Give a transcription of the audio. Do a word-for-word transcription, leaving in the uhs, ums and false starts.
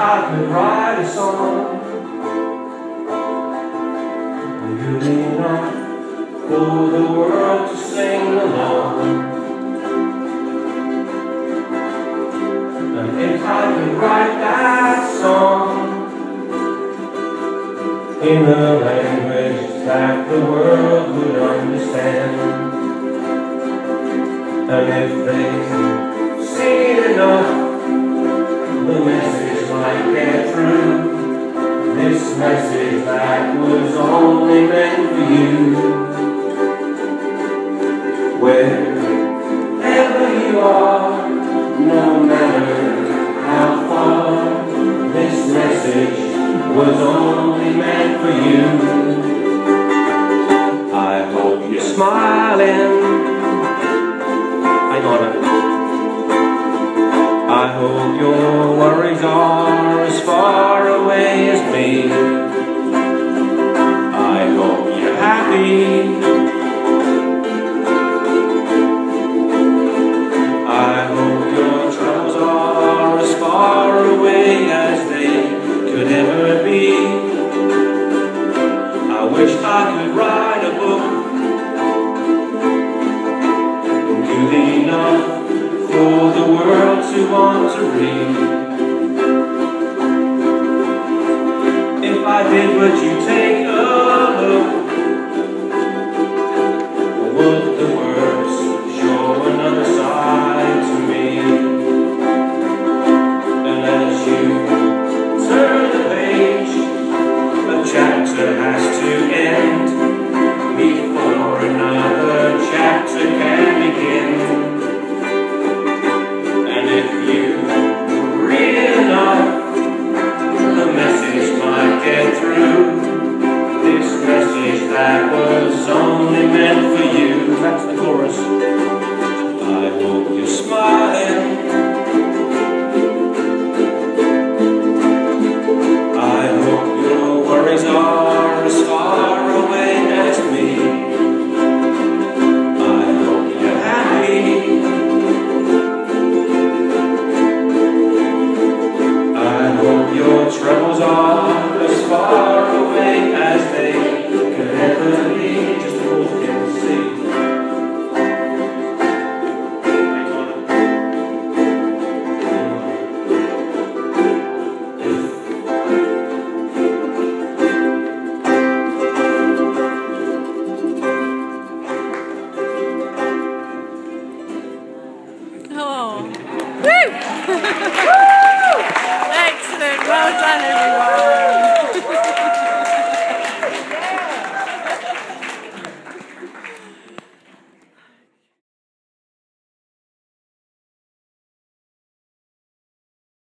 I could write a song good enough for the world to sing along, and if I could write that song in a language that the world would understand, and if they sing it enough, the message might get through. This message that was only meant for you. Wherever you are, no matter how far, this message was only meant for you. I hope you're smiling. Hang on. I hope your worries are as far away as me. I hope you're happy. I hope your troubles are as far away as they could ever be. I wish I could write a book good enough for the world to want to read. If I did, would you take a look? Or would the words show another side to me? And as you turn the page, a chapter has to end before another chapter can begin. If you read it enough, the message might get through. This message that was only meant for you. That's the chorus. I hope you're smiling. I hope your worries are as far away as me. I hope you're happy. Your troubles are as far away as they could ever be. Just the rules can see. Oh. Woo! Excellent. Well done, everyone.